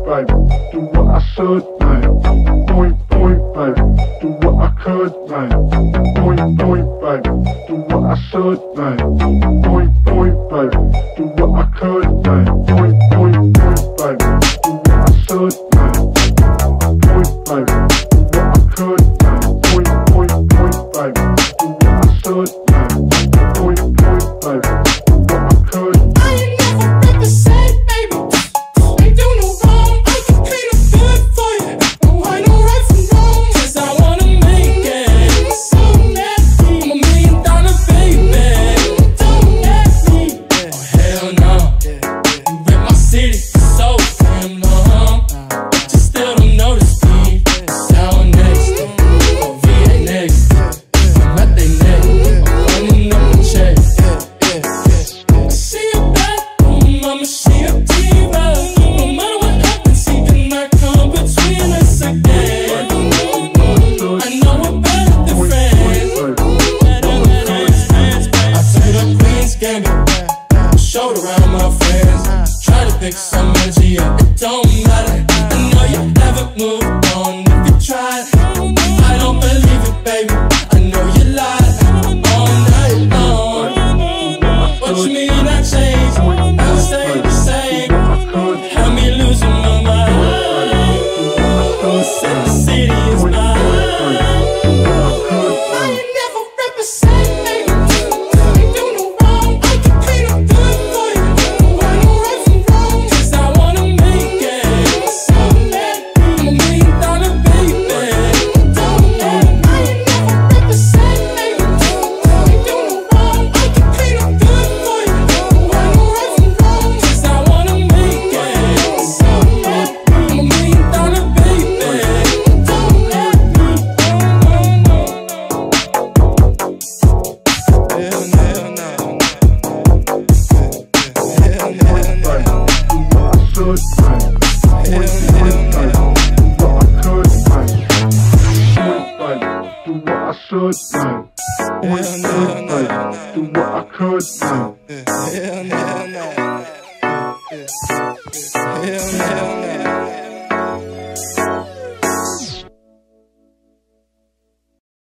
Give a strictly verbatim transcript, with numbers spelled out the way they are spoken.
baby, do what I should, man. Point, point, baby, do what I could, man. Point, point, baby, do what I should, man. Point, point, baby, do what I could, man. Point, point, point, baby, do what I should, man. Point, baby, do what I could, man. Point, point, point, baby, do what I should, man. Point, point, baby, do what I could. I ain't never represent, baby. Ain't do no wrong. I can clean up good for you. No, I know right from wrong. 'Cause I wanna make it. So nasty. I'm a million dollar baby. Don't ask me. Oh hell no. You rip my city so damn long. But you still don't notice me. Sour next. Oh V A next. I'm at they neck. I'm running up the check. See you back home, mama, she a diva. No matter what happens, he cannot come between us again. I know we're better than friends. I took the Queen's Gambit, showed around my friends. Try to pick some energy up, it don't matter. I know you haven't moved on if you tried. I don't believe it, baby. I know you lied all night long. What you mean I changed? I'll stay the same. Had me losing my mind. Said the city is mine. I ain't never represent, baby. Ain't do no wrong. I can clean up good for you. I know right from wrong. 'Cause I wanna make it. So nasty. I'm a million dollar baby. Don't let me. I ain't never represent, baby. Ain't do no wrong. I can clean up good for you. I know right from wrong. 'Cause I wanna make it. So nasty. I'm a million dollar baby. Don't let me. No, no, no. Hell no, hell no. Hell no, hell no. Should, man. Point, point, baby, do what I could, man. Point, baby, do what I should, man. Point, point, baby, do what I could, man. Hell no, hell no. Hell no, hell no.